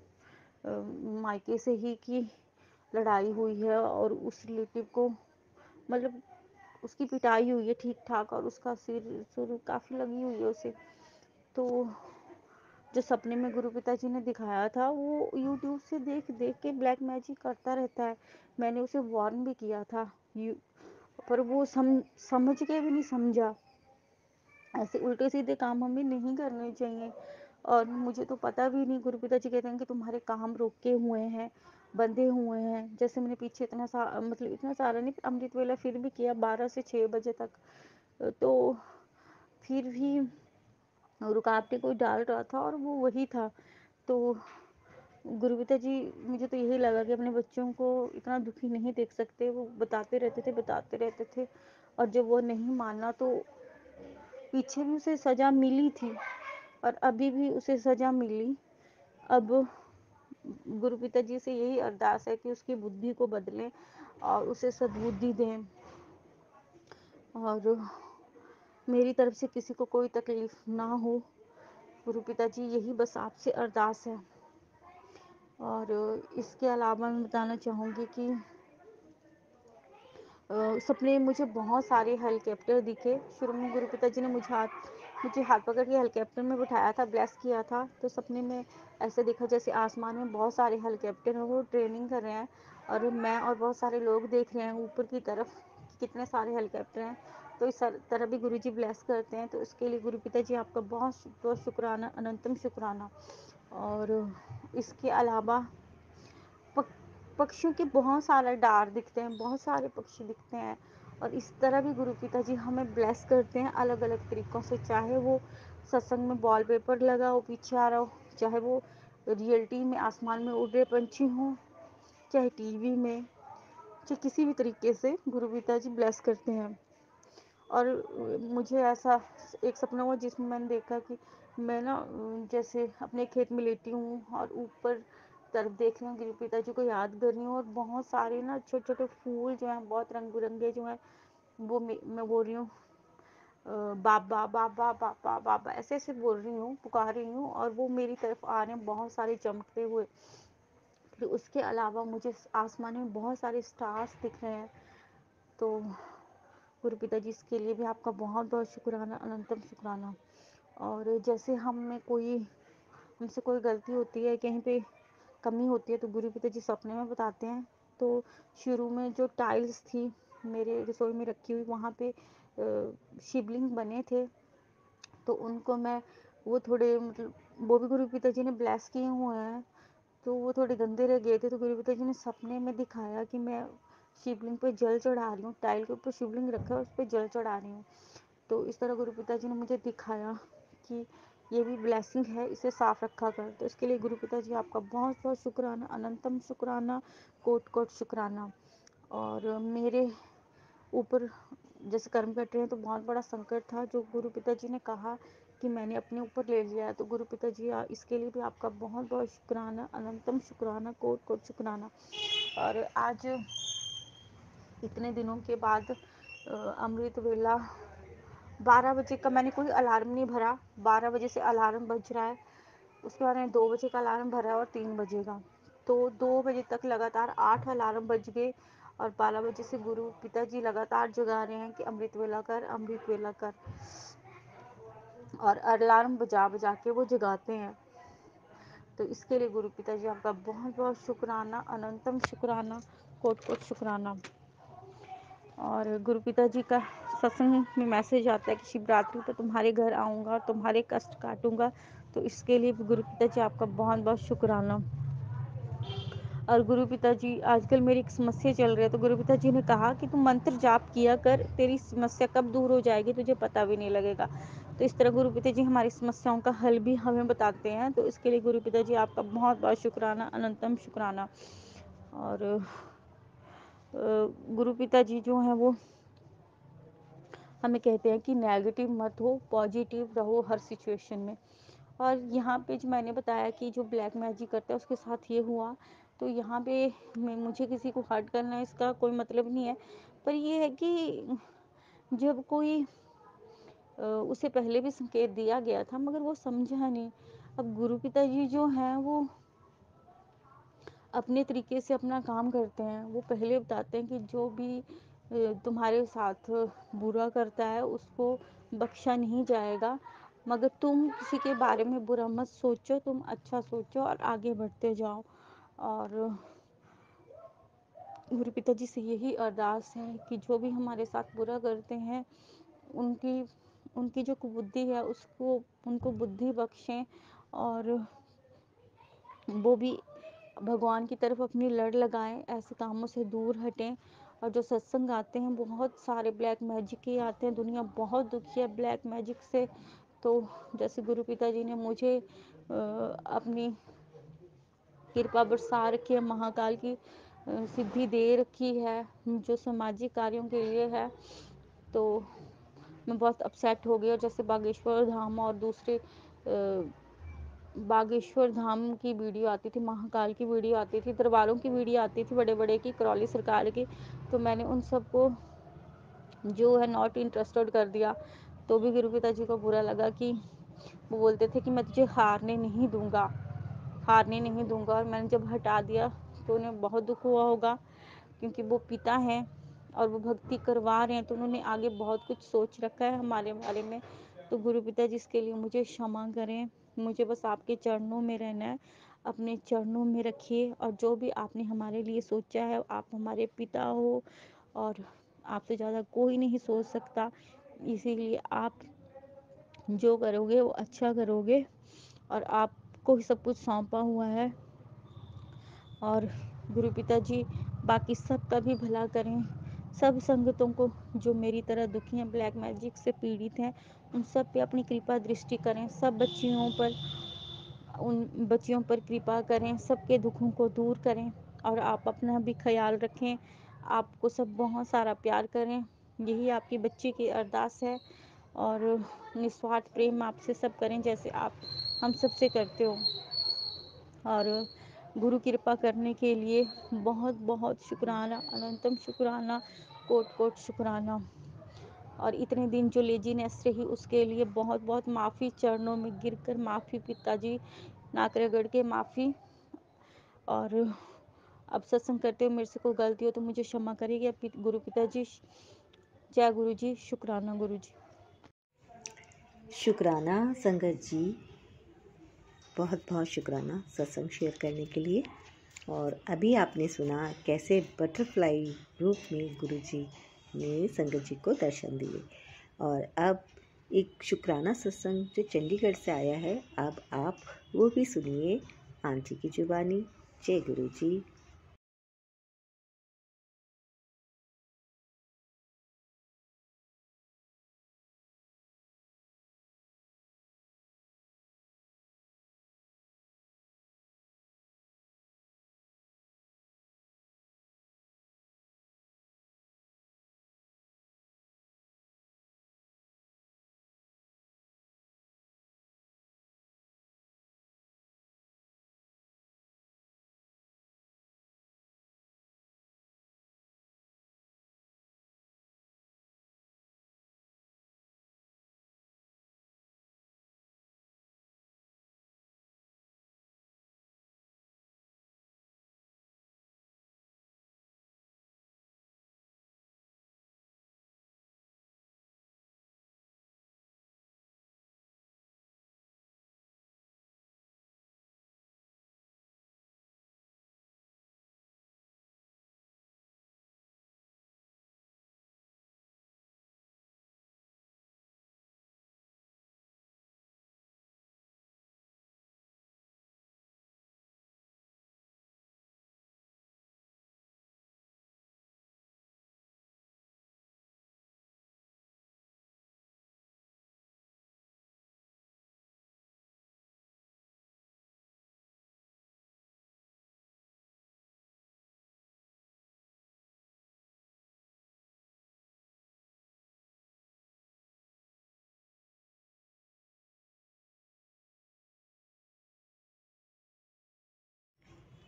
Speaker 3: मायके से ही कि लड़ाई हुई है और उस रिलेटिव को, मतलब उसकी पिटाई हुई है ठीक ठाक, और उसका सिर सुर काफ़ी लगी हुई है उसे। तो जो सपने में गुरु पिताजी ने दिखाया था वो यूट्यूब से देख देख के ब्लैक मैजिक करता रहता है। मैंने उसे वार्न भी किया था, पर वो समझ के भी नहीं समझा। ऐसे उल्टे सीधे काम हमें नहीं करने चाहिए। और मुझे तो पता भी नहीं, गुरु पिताजी कहते हैं कि तुम्हारे काम रोके हुए हैं, बंधे हुए हैं। जैसे मैंने पीछे मतलब इतना सारा नहीं, अमृत वेला फिर भी किया 12 से 6 बजे तक, तो फिर भी रुकावटें कोई डाल रहा था और वो वही था। तो गुरु पिताजी, मुझे तो यही लगा कि अपने बच्चों को इतना दुखी नहीं देख सकते। वो बताते रहते थे, बताते रहते थे, और जब वो नहीं माना तो पीछे भी उसे सज़ा मिली थी और अभी भी उसे सज़ा मिली। अब गुरु पिताजी से यही अरदास है कि उसकी बुद्धि को बदलें और उसे सद्बुद्धि दें, और मेरी तरफ से किसी को कोई तकलीफ ना हो। गुरु पिताजी, यही बस आपसे अरदास है। और इसके अलावा मैं बताना चाहूँगी कि सपने में मुझे बहुत सारे हेलीकॉप्टर दिखे। शुरू में गुरु पिताजी ने मुझे हाथ पकड़ के हेलीकॉप्टर में बिठाया था, ब्लेस किया था। तो सपने में ऐसे देखा जैसे आसमान में बहुत सारे हेलीकॉप्टर हैं, वो ट्रेनिंग कर रहे हैं, और मैं और बहुत सारे लोग देख रहे हैं ऊपर की तरफ कि कितने सारे हेलीकॉप्टर हैं। तो इस तरह भी गुरु जी ब्लेस करते हैं। तो इसके लिए गुरु पिताजी आपका बहुत बहुत शुक्राना, अनंतम शुक्राना। और इसके अलावा पक्षियों के बहुत सारे डार दिखते हैं, बहुत सारे पक्षी दिखते हैं, और इस तरह भी गुरु पिताजी हमें ब्लेस करते हैं अलग अलग तरीक़ों से। चाहे वो सत्संग में वॉलपेपर लगा हो, पीछे आ रहा हो, चाहे वो रियलिटी में आसमान में उड़ रहे पंछी हों, चाहे टीवी में, चाहे किसी भी तरीके से गुरु पिताजी ब्लेस करते हैं। और मुझे ऐसा एक सपना हुआ जिसमें मैंने देखा कि मैं ना जैसे अपने खेत में लेटी हूँ और ऊपर तरफ देख रही हूँ, गुरु पिताजी को याद कर रही हूँ, और बहुत सारे ना छोटे छोटे फूल जो हैं, बहुत रंग बिरंगे जो हैं, वो मैं बोल रही हूँ बाबा बाबा बाबा बाबा, ऐसे ऐसे बोल रही हूँ, पुकार रही हूँ, और वो मेरी तरफ आ रहे हैं बहुत सारे चमकते हुए। फिर उसके अलावा मुझे आसमान में बहुत सारे स्टार्स दिख रहे हैं। तो गुरु पिताजी, इसके लिए भी आपका बहुत बहुत शुक्राना, अनंतम शुक्राना। और जैसे हमसे कोई गलती होती है, कहीं पे कमी होती है, तो गुरु पिताजी सपने में बताते हैं। तो शुरू में जो टाइल्स थी मेरे रसोई में रखी हुई, वहाँ पे शिवलिंग बने थे, तो उनको मैं वो थोड़े, मतलब वो भी गुरु पिताजी ने ब्लेस किए हुए हैं, तो वो थोड़े गंदे रह गए थे। तो गुरु पिताजी ने सपने में दिखाया कि मैं शिवलिंग पे जल चढ़ा रही हूँ, टाइल के ऊपर शिवलिंग रखा है, उस पर जल चढ़ा रही हूँ। तो इस तरह गुरु पिताजी ने मुझे दिखाया कि ये भी ब्लेसिंग है, इसे साफ रखा कर। तो इसके लिए गुरु पिता जी आपका बहुत बहुत शुक्राना, अनंतम शुक्राना, कोट कोट शुक्राना। और मेरे ऊपर जैसे कर्म कट रहे हैं तो बहुत बड़ा संकट था जो गुरु पिता जी ने कहा कि मैंने अपने ऊपर ले लिया है। तो गुरु पिता जी इसके लिए भी आपका बहुत बहुत शुक्राना, अनंतम शुक्राना, कोट कोट शुक्राना। और आज इतने दिनों के बाद अमृत वेला 12 बजे का मैंने कोई अलार्म नहीं भरा, 12 बजे से अलार्म बज रहा है, उसके बाद मैंने 2 बजे का अलार्म भरा है और 3 बजे का। तो 2 बजे तक लगातार 8 अलार्म बज गए और 12 बजे से गुरु पिताजी लगातार जगा रहे हैं कि अमृत वेला कर, अमृत वेला कर, और अलार्म बजा बजा के वो जगाते हैं। तो इसके लिए गुरु पिताजी आपका बहुत बहुत शुक्राना, अनंतम शुक्राना, कोट कोट शुक्राना। और गुरु पिताजी का सत्संग में मैसेज आता है कि शिवरात्रि पर तुम्हारे घर आऊँगा, तुम्हारे कष्ट काटूंगा। तो इसके लिए भी गुरु पिताजी आपका बहुत बहुत शुक्राना। और गुरु पिताजी आजकल मेरी एक समस्या चल रही है, तो गुरु पिताजी ने कहा कि तुम मंत्र जाप किया कर, तेरी समस्या कब दूर हो जाएगी तुझे पता भी नहीं लगेगा। तो इस तरह गुरु पिताजी हमारी समस्याओं का हल भी हमें बताते हैं। तो इसके लिए गुरु पिताजी आपका बहुत बहुत शुक्राना, अनंतम शुक्राना। और गुरु पिताजी जो हैं वो हमें कहते हैं कि नेगेटिव मत हो, पॉजिटिव रहो हर सिचुएशन में। और यहाँ पे जो मैंने बताया कि जो ब्लैक मैजिक करता है उसके साथ ये हुआ, तो यहाँ पे मुझे किसी को हर्ट करना इसका कोई मतलब नहीं है, पर ये है कि जब कोई उसे पहले भी संकेत दिया गया था मगर वो समझा नहीं। अब गुरु पिताजी जो हैं वो अपने तरीके से अपना काम करते हैं। वो पहले बताते हैं कि जो भी तुम्हारे साथ बुरा करता है उसको बख्शा नहीं जाएगा, मगर तुम किसी के बारे में बुरा मत सोचो, तुम अच्छा सोचो और आगे बढ़ते जाओ। और गुरु पिताजी से यही अरदास है कि जो भी हमारे साथ बुरा करते हैं उनकी उनकी जो कुबुद्धि है उसको उनको बुद्धि बख्शें, और वो भी भगवान की तरफ अपनी लड़ लगाएं, ऐसे कामों से दूर हटें। और जो सत्संग आते हैं बहुत सारे ब्लैक मैजिक के आते हैं, दुनिया बहुत दुखी है ब्लैक मैजिक से। तो जैसे गुरु पिताजी ने मुझे अपनी कृपा बरसा रखी है, महाकाल की सिद्धि दे रखी है जो सामाजिक कार्यों के लिए है, तो मैं बहुत अपसेट हो गई। और जैसे बागेश्वर धाम और दूसरे बागेश्वर धाम की वीडियो आती थी, महाकाल की वीडियो आती थी, दरबारों की वीडियो आती थी बड़े बड़े की, करौली सरकार की, तो मैंने उन सबको जो है नॉट इंटरेस्टेड कर दिया। तो भी गुरु पिताजी को बुरा लगा कि वो बोलते थे कि मैं तुझे हारने नहीं दूंगा, हारने नहीं दूंगा। और मैंने जब हटा दिया तो उन्हें बहुत दुख हुआ होगा, क्योंकि वो पिता हैं और वो भक्ति करवा रहे हैं, तो उन्होंने आगे बहुत कुछ सोच रखा है हमारे बारे में। तो गुरु पिताजी इसके लिए मुझे क्षमा करें, मुझे बस आपके चरणों में रहना है, अपने चरणों में रखिए। और जो भी आपने हमारे लिए सोचा है, आप हमारे पिता हो और आपसे ज़्यादा कोई नहीं सोच सकता, इसीलिए आप जो करोगे वो अच्छा करोगे, और आपको ही सब कुछ सौंपा हुआ है। और गुरु पिताजी बाकी सबका भी भला करें, सब संगतों को जो मेरी तरह दुखी हैं, ब्लैक मैजिक से पीड़ित हैं, उन सब पे अपनी कृपा दृष्टि करें, सब बच्चियों पर उन बच्चियों पर कृपा करें, सबके दुखों को दूर करें। और आप अपना भी ख्याल रखें, आपको सब बहुत सारा प्यार करें, यही आपकी बच्ची की अरदास है। और निस्वार्थ प्रेम आपसे सब करें जैसे आप हम सबसे करते हो। और गुरु कृपा करने के लिए बहुत बहुत शुक्राना, अनंतम शुक्राना, कोट कोट शुक्राना। और इतने दिन जो लेजीनेस रही उसके लिए बहुत बहुत माफ़ी, चरणों में गिरकर माफ़ी, पिताजी नाक रगड़ के माफ़ी। और अब सत्संग करते हुए मेरे से कोई गलती हो तो मुझे क्षमा करिएगा गुरु पिताजी। जय गुरु जी, शुक्राना गुरु जी।
Speaker 1: शुक्राना संगत जी, बहुत बहुत शुक्राना सत्संग शेयर करने के लिए। और अभी आपने सुना कैसे बटरफ्लाई रूप में गुरुजी ने संगत जी को दर्शन दिए। और अब एक शुक्राना सत्संग जो चंडीगढ़ से आया है, अब आप वो भी सुनिए आंटी की जुबानी। जय गुरु जी।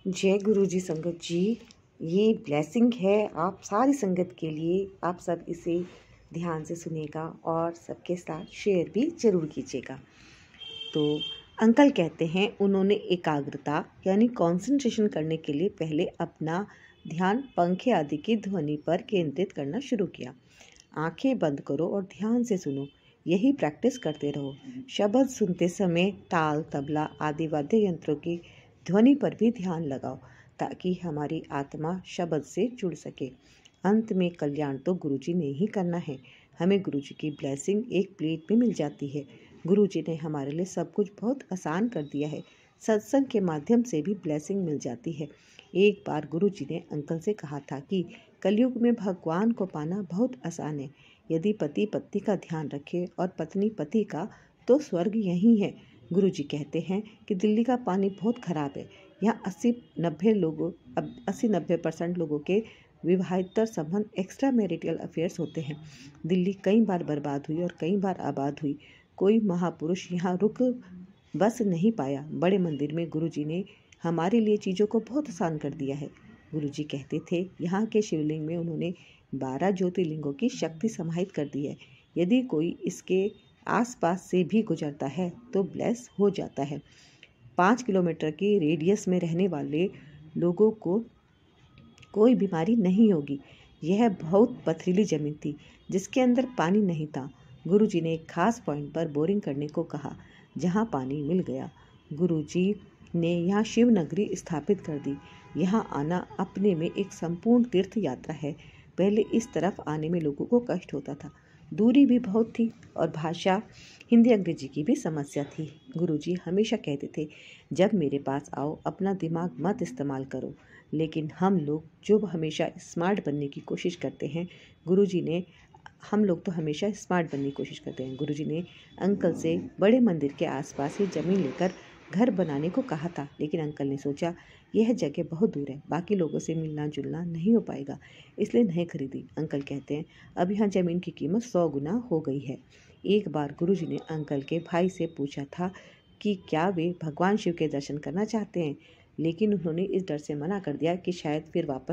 Speaker 1: जय गुरु जी संगत जी, ये ब्लेसिंग है आप सारी संगत के लिए। आप सब इसे ध्यान से सुनिएगा और सबके साथ शेयर भी ज़रूर कीजिएगा। तो अंकल कहते हैं उन्होंने एकाग्रता यानी कंसंट्रेशन करने के लिए पहले अपना ध्यान पंखे आदि की ध्वनि पर केंद्रित करना शुरू किया। आंखें बंद करो और ध्यान से सुनो, यही प्रैक्टिस करते रहो। शब्द सुनते समय ताल, तबला आदि वाद्य यंत्रों की ध्वनि पर भी ध्यान लगाओ ताकि हमारी आत्मा शब्द से जुड़ सके। अंत में कल्याण तो गुरुजी ने ही करना है। हमें गुरुजी की ब्लेसिंग एक प्लेट में मिल जाती है। गुरुजी ने हमारे लिए सब कुछ बहुत आसान कर दिया है। सत्संग के माध्यम से भी ब्लेसिंग मिल जाती है। एक बार गुरुजी ने अंकल से कहा था कि कलयुग में भगवान को पाना बहुत आसान है। यदि पति पत्नी का ध्यान रखे और पत्नी पति का, तो स्वर्ग यही है। गुरुजी कहते हैं कि दिल्ली का पानी बहुत खराब है। यहाँ 80-90% लोगों के विवाहेतर संबंध एक्स्ट्रा मैरिटल अफेयर्स होते हैं। दिल्ली कई बार बर्बाद हुई और कई बार आबाद हुई। कोई महापुरुष यहाँ रुक बस नहीं पाया। बड़े मंदिर में गुरुजी ने हमारे लिए चीज़ों को बहुत आसान कर दिया है। गुरुजी कहते थे यहाँ के शिवलिंग में उन्होंने 12 ज्योतिर्लिंगों की शक्ति समाहित कर दी है। यदि कोई इसके आसपास से भी गुजरता है तो ब्लेस हो जाता है। 5 किलोमीटर की रेडियस में रहने वाले लोगों को कोई बीमारी नहीं होगी। यह बहुत पथरीली जमीन थी जिसके अंदर पानी नहीं था। गुरुजी ने एक खास पॉइंट पर बोरिंग करने को कहा जहां पानी मिल गया। गुरुजी ने यहाँ शिव नगरी स्थापित कर दी। यहाँ आना अपने में एक संपूर्ण तीर्थ यात्रा है। पहले इस तरफ आने में लोगों को कष्ट होता था, दूरी भी बहुत थी और भाषा हिंदी अंग्रेजी की भी समस्या थी। गुरुजी हमेशा कहते थे जब मेरे पास आओ अपना दिमाग मत इस्तेमाल करो। लेकिन हम लोग जो हमेशा स्मार्ट बनने की कोशिश करते हैं, हम लोग तो हमेशा स्मार्ट बनने की कोशिश करते हैं। गुरुजी ने अंकल से बड़े मंदिर के आसपास ही जमीन लेकर घर बनाने को कहा था, लेकिन अंकल ने सोचा यह जगह बहुत दूर है, बाकी लोगों से मिलना जुलना नहीं हो पाएगा, इसलिए नहीं खरीदी। अंकल कहते हैं अब यहाँ ज़मीन की कीमत 100 गुना हो गई है। एक बार गुरुजी ने अंकल के भाई से पूछा था कि क्या वे भगवान शिव के दर्शन करना चाहते हैं, लेकिन उन्होंने इस डर से मना कर दिया कि शायद फिर वो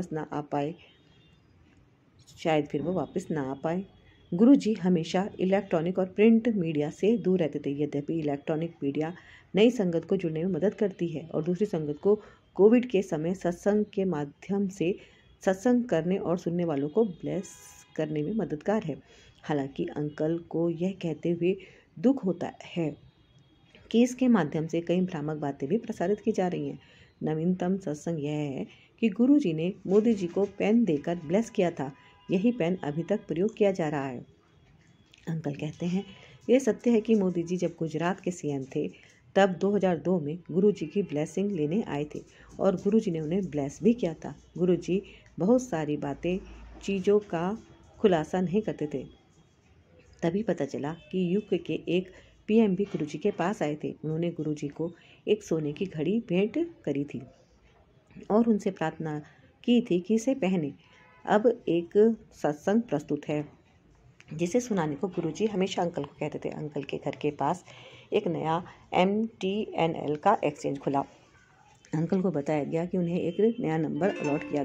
Speaker 1: वापस ना आ पाए। गुरुजी हमेशा इलेक्ट्रॉनिक और प्रिंट मीडिया से दूर रहते थे। यद्यपि इलेक्ट्रॉनिक मीडिया नई संगत को जुड़ने में मदद करती है और दूसरी संगत को कोविड के समय सत्संग के माध्यम से सत्संग करने और सुनने वालों को ब्लेस करने में मददगार है। हालांकि अंकल को यह कहते हुए दुख होता है कि इसके माध्यम से कई भ्रामक बातें भी प्रसारित की जा रही हैं। नवीनतम सत्संग यह है कि गुरुजी ने मोदी जी को पेन देकर ब्लेस किया था। यही पेन अभी तक प्रयोग किया जा रहा है। अंकल कहते हैं यह सत्य है कि मोदी जी जब गुजरात के सीएम थे तब 2002 में गुरुजी की ब्लेसिंग लेने आए थे और गुरुजी ने उन्हें ब्लेस भी किया था। गुरुजी बहुत सारी चीज़ों का खुलासा नहीं करते थे। तभी पता चला कि यूके के एक पीएम भी गुरुजी के पास आए थे। उन्होंने गुरुजी को एक सोने की घड़ी भेंट करी थी और उनसे प्रार्थना की थी कि इसे पहने। अब एक सत्संग प्रस्तुत है जिसे सुनाने को गुरुजी हमेशा अंकल को कहते थे। अंकल के घर के पास एक नया MTNL का एक्सचेंज खुला। अंकल को बताया गया कि उन्हें एक नया नंबर अलॉट किया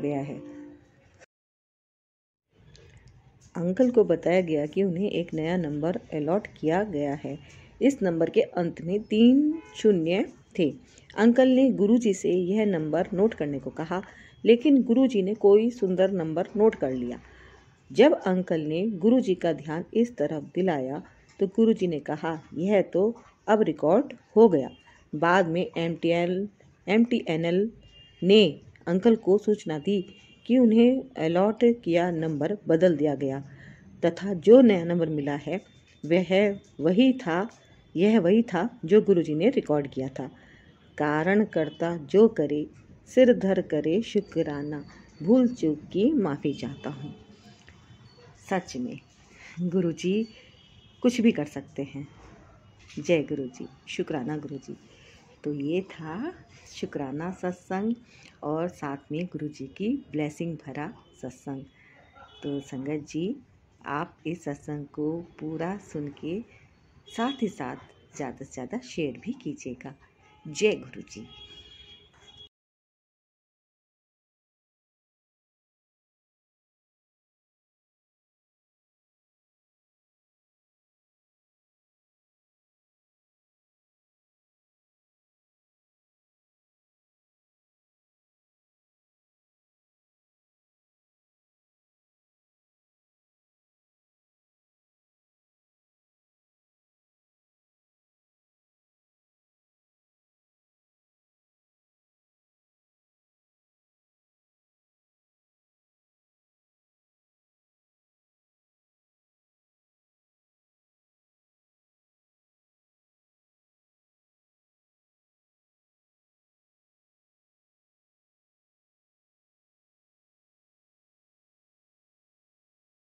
Speaker 1: गया है। इस नंबर के अंत में 3 शून्य थे। अंकल ने गुरुजी से यह नंबर नोट करने को कहा, लेकिन गुरुजी ने कोई सुंदर नंबर नोट कर लिया। जब अंकल ने गुरुजी का ध्यान इस तरफ दिलाया तो गुरुजी ने कहा यह तो अब रिकॉर्ड हो गया। बाद में MTNL ने अंकल को सूचना दी कि उन्हें अलॉट किया नंबर बदल दिया गया तथा जो नया नंबर मिला है यह वही था जो गुरुजी ने रिकॉर्ड किया था। कारण कर्ता जो करे सिर धर करे शुक्राना, भूल चूक की माफ़ी चाहता हूँ। सच में गुरुजी कुछ भी कर सकते हैं। जय गुरुजी, शुक्राना गुरुजी। तो ये था शुक्राना सत्संग और साथ में गुरुजी की ब्लेसिंग भरा सत्संग। तो संगत जी आप इस सत्संग को पूरा सुन के साथ ही साथ ज़्यादा से ज़्यादा शेयर भी कीजिएगा। जय गुरुजी।